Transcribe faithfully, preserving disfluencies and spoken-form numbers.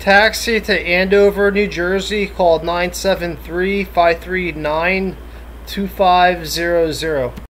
Taxi to Andover, New Jersey. Call nine seven three, five three nine, two five zero zero.